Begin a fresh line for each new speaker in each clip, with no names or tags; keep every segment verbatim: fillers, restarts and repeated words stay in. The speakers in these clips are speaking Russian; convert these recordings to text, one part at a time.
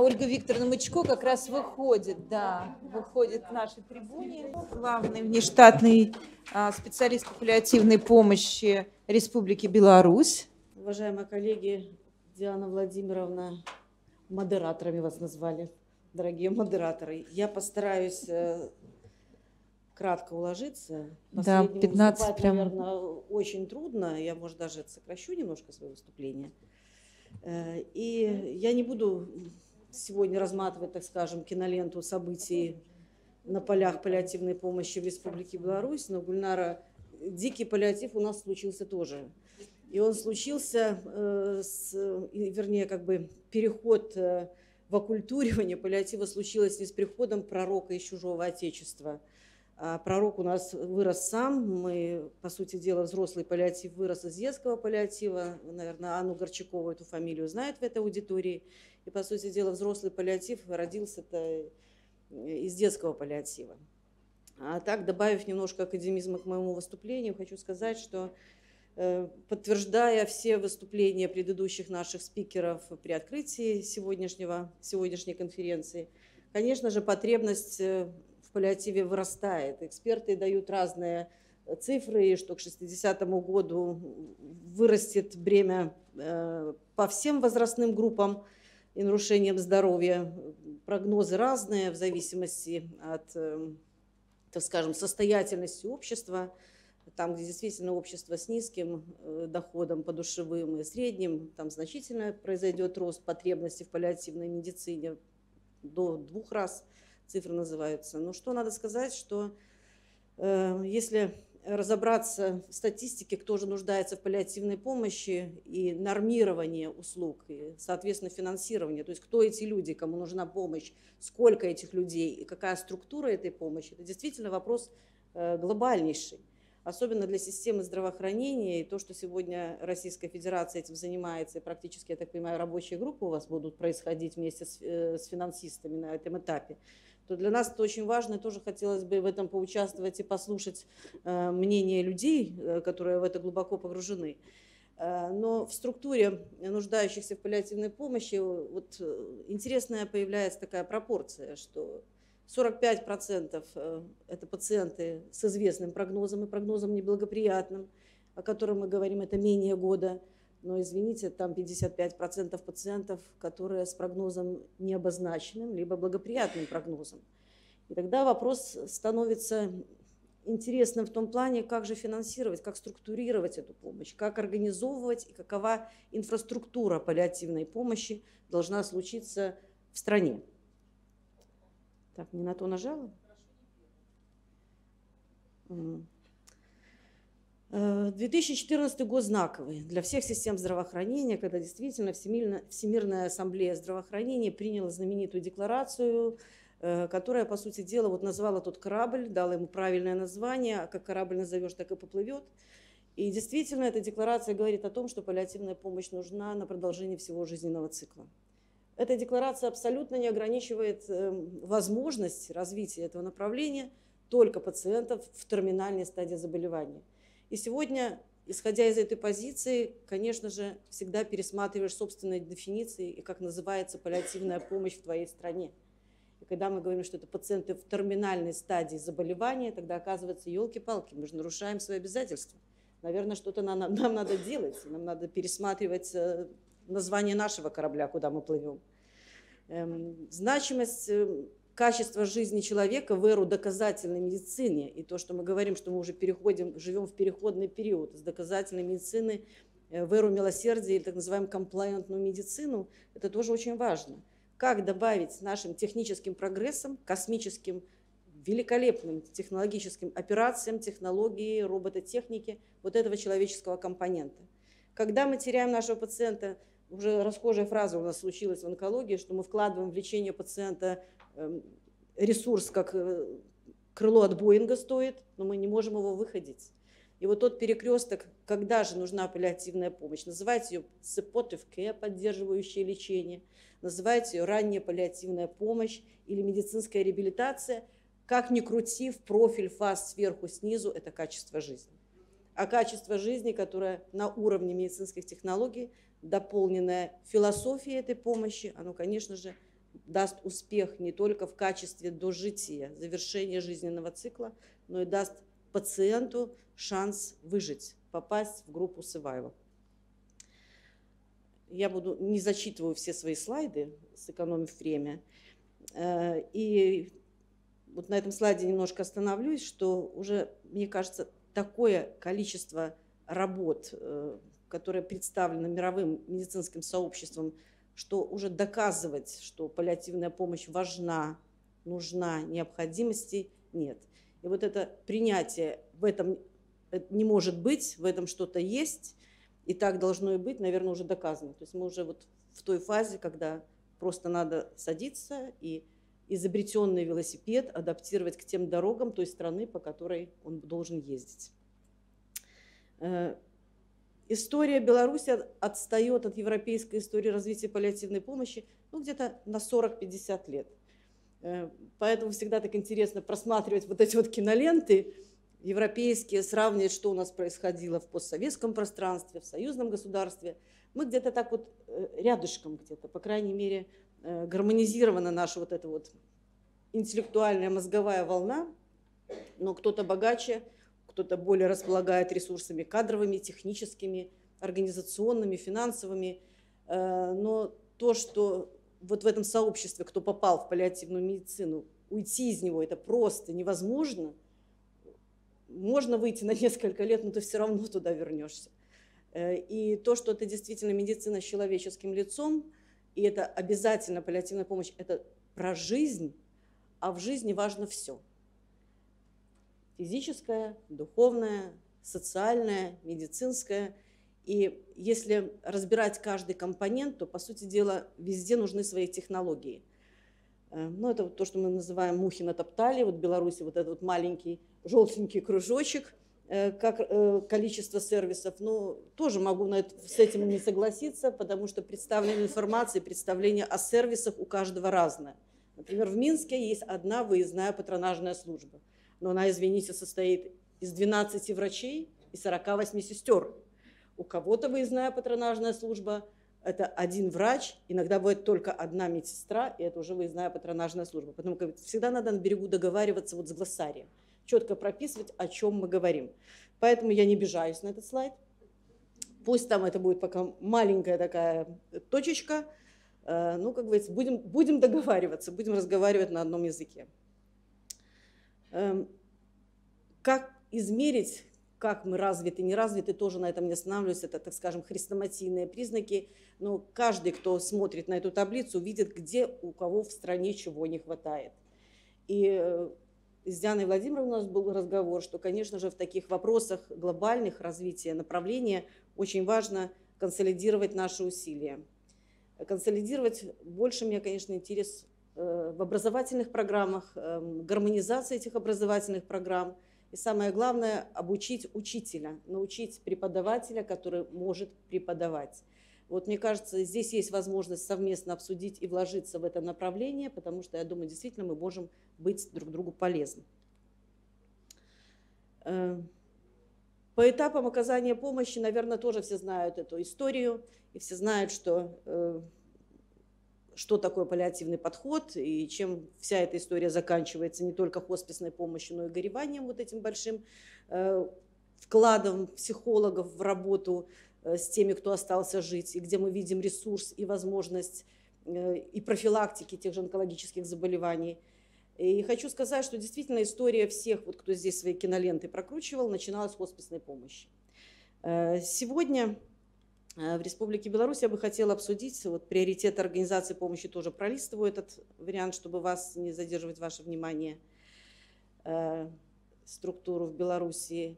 Ольга Викторовна Мычко как раз выходит, да, выходит к нашей трибуне. Главный внештатный а, специалист по паллиативной помощи Республики Беларусь.
Уважаемые коллеги, Диана Владимировна, модераторами вас назвали, дорогие модераторы. Я постараюсь э, кратко уложиться.
Да, пятнадцать прям.
Наверное, очень трудно. Я, может, даже сокращу немножко свое выступление. Э, и я не буду сегодня разматывать, так скажем, киноленту событий на полях паллиативной помощи в Республике Беларусь, но, Гульнара, дикий паллиатив у нас случился тоже. И он случился, э, с, вернее, как бы переход э, в оккультуривание паллиатива случилось не с приходом пророка из чужого отечества. А пророк у нас вырос сам, мы, по сути дела, взрослый паллиатив вырос из детского паллиатива. Наверное, Анну Горчакову, эту фамилию, знает в этой аудитории. И, по сути дела, взрослый паллиатив родился-то из детского паллиатива. А так, добавив немножко академизма к моему выступлению, хочу сказать, что, подтверждая все выступления предыдущих наших спикеров при открытии сегодняшнего, сегодняшней конференции, конечно же, потребность в паллиативе вырастает. Эксперты дают разные цифры, что к шестидесятому году вырастет бремя по всем возрастным группам и нарушениям здоровья. Прогнозы разные в зависимости от, так скажем, состоятельности общества. Там, где действительно общество с низким доходом подушевым и средним, там значительно произойдет рост потребностей в паллиативной медицине, до двух раз цифры называются. Но что надо сказать, что э, если разобраться в статистике, кто же нуждается в паллиативной помощи и нормирование услуг, и, соответственно, финансирование, то есть кто эти люди, кому нужна помощь, сколько этих людей и какая структура этой помощи, это действительно вопрос э, глобальнейший. Особенно для системы здравоохранения, и то, что сегодня Российская Федерация этим занимается, и практически, я так понимаю, рабочие группы у вас будут происходить вместе с, э, с финансистами на этом этапе, то для нас это очень важно, и тоже хотелось бы в этом поучаствовать и послушать э, мнение людей, э, которые в это глубоко погружены. Э, но в структуре нуждающихся в паллиативной помощи вот, интересная появляется такая пропорция, что сорок пять процентов это пациенты с известным прогнозом и прогнозом неблагоприятным, о котором мы говорим, это менее года. Но, извините, там пятьдесят пять процентов пациентов, которые с прогнозом необозначенным, либо благоприятным прогнозом. И тогда вопрос становится интересным в том плане, как же финансировать, как структурировать эту помощь, как организовывать и какова инфраструктура паллиативной помощи должна случиться в стране. Так, не на то нажала? две тысячи четырнадцатый год знаковый для всех систем здравоохранения, когда действительно Всемирная, Всемирная ассамблея здравоохранения приняла знаменитую декларацию, которая, по сути дела, вот назвала тот корабль, дала ему правильное название, а как корабль назовешь, так и поплывет. И действительно, эта декларация говорит о том, что паллиативная помощь нужна на продолжение всего жизненного цикла. Эта декларация абсолютно не ограничивает возможность развития этого направления только пациентов в терминальной стадии заболевания. И сегодня, исходя из этой позиции, конечно же, всегда пересматриваешь собственные дефиниции и как называется паллиативная помощь в твоей стране. И когда мы говорим, что это пациенты в терминальной стадии заболевания, тогда оказывается, елки-палки, мы же нарушаем свои обязательства. Наверное, что-то нам, нам надо делать, нам надо пересматривать название нашего корабля, куда мы плывем. Эм, значимость э, качества жизни человека в эру доказательной медицины, и то, что мы говорим, что мы уже переходим, живем в переходный период из доказательной медицины э, в эру милосердия, или так называемую комплаентную медицину, это тоже очень важно. Как добавить нашим техническим прогрессам, космическим, великолепным технологическим операциям, технологии, робототехники вот этого человеческого компонента. Когда мы теряем нашего пациента, уже расхожая фраза у нас случилась в онкологии, что мы вкладываем в лечение пациента ресурс, как крыло от Боинга стоит, но мы не можем его выходить. И вот тот перекресток, когда же нужна паллиативная помощь, называйте ее supportive care, поддерживающее лечение, называйте ее ранняя паллиативная помощь или медицинская реабилитация, как ни крути, в профиль фаз сверху снизу, это качество жизни. А качество жизни, которое на уровне медицинских технологий, дополненное философией этой помощи, оно, конечно же, даст успех не только в качестве дожития, завершения жизненного цикла, но и даст пациенту шанс выжить, попасть в группу survival. Я буду, не зачитываю все свои слайды, сэкономив время. И вот на этом слайде немножко остановлюсь, что уже, мне кажется, такое количество работ, которое представлено мировым медицинским сообществом, что уже доказывать, что паллиативная помощь важна, нужна, необходимости нет. И вот это принятие в этом не может быть, в этом что-то есть, и так должно и быть, наверное, уже доказано. То есть мы уже вот в той фазе, когда просто надо садиться и изобретенный велосипед адаптировать к тем дорогам той страны, по которой он должен ездить. История Беларуси отстает от европейской истории развития паллиативной помощи ну, где-то на сорок-пятьдесят лет. Поэтому всегда так интересно просматривать вот эти вот киноленты европейские, сравнивать, что у нас происходило в постсоветском пространстве, в союзном государстве. Мы где-то так вот рядышком где-то, по крайней мере, гармонизирована наша вот эта вот интеллектуальная мозговая волна, но кто-то богаче, кто-то более располагает ресурсами кадровыми, техническими, организационными, финансовыми. Но то, что вот в этом сообществе, кто попал в паллиативную медицину, уйти из него это просто невозможно. Можно выйти на несколько лет, но ты все равно туда вернешься. И то, что это действительно медицина с человеческим лицом, и это обязательно паллиативная помощь, это про жизнь, а в жизни важно все. Физическое, духовное, социальное, медицинское. И если разбирать каждый компонент, то, по сути дела, везде нужны свои технологии. Ну, это вот то, что мы называем мухи натоптали. Вот в Беларуси вот этот вот маленький желтенький кружочек, как количество сервисов. Но тоже могу на это, с этим не согласиться, потому что представление информации, представление о сервисах у каждого разное. Например, в Минске есть одна выездная патронажная служба. Но она, извините, состоит из двенадцати врачей и сорока восьми сестер. У кого-то выездная патронажная служба – это один врач, иногда бывает только одна медсестра, и это уже выездная патронажная служба. Поэтому всегда надо на берегу договариваться вот с глоссарием, четко прописывать, о чем мы говорим. Поэтому я не обижаюсь на этот слайд. Пусть там это будет пока маленькая такая точечка. Ну, как говорится, будем, будем договариваться, будем разговаривать на одном языке. Как измерить, как мы развиты, не развиты, тоже на этом не останавливаюсь. Это, так скажем, хрестоматийные признаки. Но каждый, кто смотрит на эту таблицу, видит, где у кого в стране чего не хватает. И с Дианой Владимировной у нас был разговор, что, конечно же, в таких вопросах глобальных развития направления очень важно консолидировать наши усилия. Консолидировать больше меня, конечно, интерес в образовательных программах, гармонизация этих образовательных программ. И самое главное, обучить учителя, научить преподавателя, который может преподавать. Вот мне кажется, здесь есть возможность совместно обсудить и вложиться в это направление, потому что, я думаю, действительно мы можем быть друг другу полезны. По этапам оказания помощи, наверное, тоже все знают эту историю, и все знают, что, что такое паллиативный подход, и чем вся эта история заканчивается не только хосписной помощью, но и гореванием, вот этим большим вкладом психологов в работу с теми, кто остался жить, и где мы видим ресурс и возможность и профилактики тех же онкологических заболеваний. И хочу сказать, что действительно история всех, вот, кто здесь свои киноленты прокручивал, начиналась с хосписной помощи. Сегодня в Республике Беларусь я бы хотела обсудить вот, приоритеты организации помощи, тоже пролистываю этот вариант, чтобы вас не задерживать ваше внимание, структуру в Беларуси.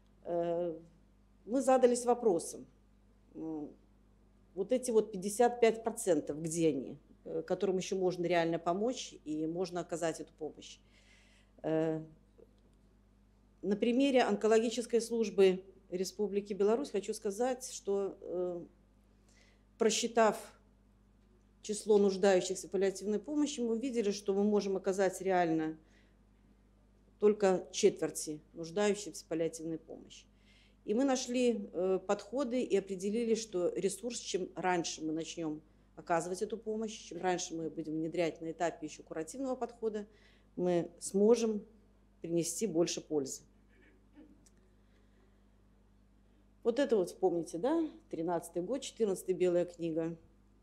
Мы задались вопросом, вот эти вот пятьдесят пять процентов, где они, которым еще можно реально помочь и можно оказать эту помощь. На примере онкологической службы Республики Беларусь хочу сказать, что просчитав число нуждающихся в паллиативной помощи, мы увидели, что мы можем оказать реально только четверти нуждающихся в паллиативной помощи. И мы нашли подходы и определили, что ресурс, чем раньше мы начнем оказывать эту помощь. Чем раньше мы будем внедрять на этапе еще куративного подхода, мы сможем принести больше пользы. Вот это вот вспомните, да, тринадцатый год, четырнадцатый белая книга.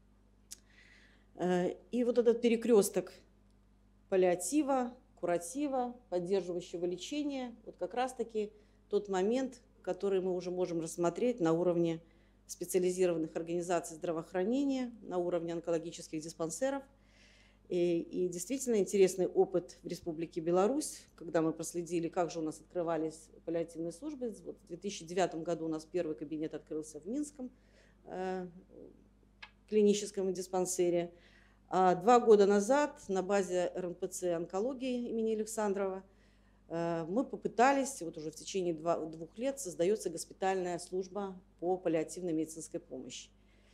И вот этот перекресток паллиатива, куратива, поддерживающего лечения, вот как раз-таки тот момент, который мы уже можем рассмотреть на уровне специализированных организаций здравоохранения, на уровне онкологических диспансеров. И, и действительно интересный опыт в Республике Беларусь, когда мы проследили, как же у нас открывались паллиативные службы. Вот в две тысячи девятом году у нас первый кабинет открылся в Минском э, клиническом диспансере. А два года назад на базе эр эн пэ цэ онкологии имени Александрова э, мы попытались, вот уже в течение два, двух лет создается госпитальная служба по паллиативной медицинской помощи.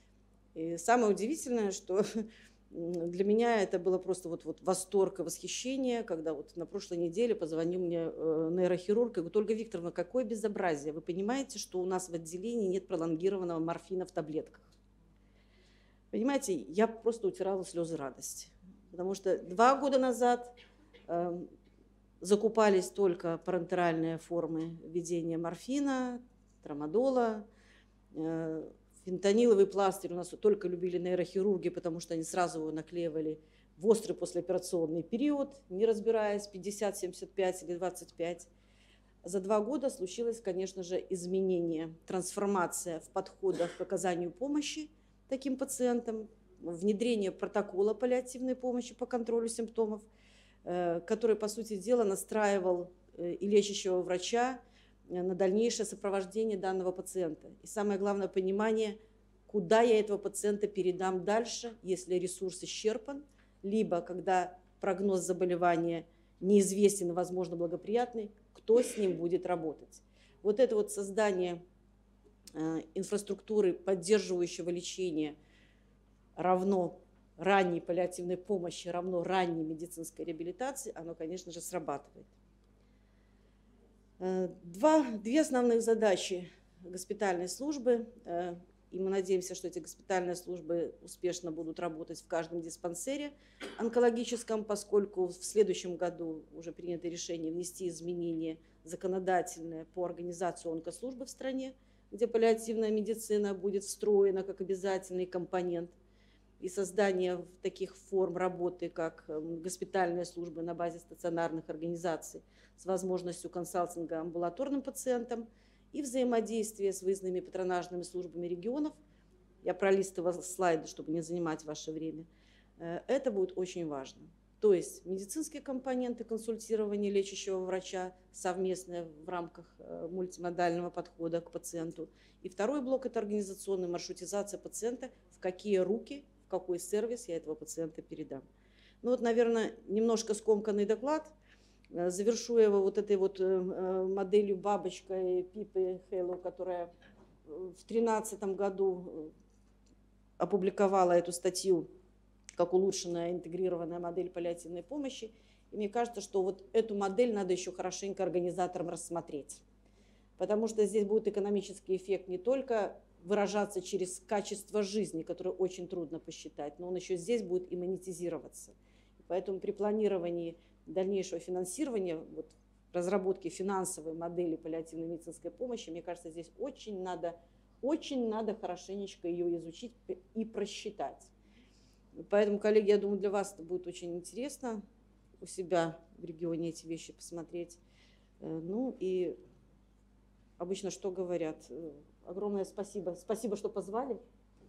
И самое удивительное, что для меня это было просто вот, вот восторг и восхищение, когда вот на прошлой неделе позвонил мне э, нейрохирург и говорит: Ольга Викторовна, какое безобразие, вы понимаете, что у нас в отделении нет пролонгированного морфина в таблетках? Понимаете, я просто утирала слезы радости, потому что два года назад э, закупались только парентеральные формы введения морфина, трамадола, э, фентаниловый пластырь у нас только любили нейрохирурги, потому что они сразу его наклеивали в острый послеоперационный период, не разбираясь, пятьдесят, семьдесят пять или двадцать пять. За два года случилось, конечно же, изменение, трансформация в подходах к оказанию помощи таким пациентам, внедрение протокола паллиативной помощи по контролю симптомов, который, по сути дела, настраивал и лечащего врача на дальнейшее сопровождение данного пациента. И самое главное, понимание, куда я этого пациента передам дальше, если ресурс исчерпан, либо когда прогноз заболевания неизвестен и, возможно, благоприятный, кто с ним будет работать. Вот это вот создание э, инфраструктуры поддерживающего лечения равно ранней паллиативной помощи, равно ранней медицинской реабилитации, оно, конечно же, срабатывает. Два, две основных задачи госпитальной службы, и мы надеемся, что эти госпитальные службы успешно будут работать в каждом диспансере онкологическом, поскольку в следующем году уже принято решение внести изменения законодательные по организации онкослужбы в стране, где паллиативная медицина будет встроена как обязательный компонент, и создание таких форм работы, как госпитальные службы на базе стационарных организаций с возможностью консалтинга амбулаторным пациентам и взаимодействие с выездными патронажными службами регионов. Я пролистывала слайды, чтобы не занимать ваше время. Это будет очень важно. То есть медицинские компоненты консультирования лечащего врача совместные в рамках мультимодального подхода к пациенту. И второй блок – это организационная маршрутизация пациента, в какие руки, в какой сервис я этого пациента передам. Ну вот, наверное, немножко скомканный доклад. Завершу его вот этой вот моделью бабочкой Пипы Хэллоу, которая в две тысячи тринадцатом году опубликовала эту статью как улучшенная интегрированная модель паллиативной помощи. И мне кажется, что вот эту модель надо еще хорошенько организаторам рассмотреть. Потому что здесь будет экономический эффект не только выражаться через качество жизни, которое очень трудно посчитать, но он еще здесь будет и монетизироваться. Поэтому при планировании дальнейшего финансирования, вот, разработки финансовой модели паллиативной медицинской помощи, мне кажется, здесь очень надо, очень надо хорошенечко ее изучить и просчитать. Поэтому, коллеги, я думаю, для вас это будет очень интересно у себя в регионе эти вещи посмотреть. Ну и обычно что говорят? Огромное спасибо. Спасибо, что позвали.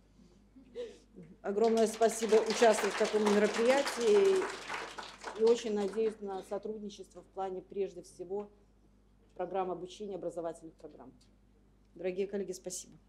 Огромное спасибо участвовать в таком мероприятии. И очень надеюсь на сотрудничество в плане, прежде всего, программ обучения, образовательных программ. Дорогие коллеги, спасибо.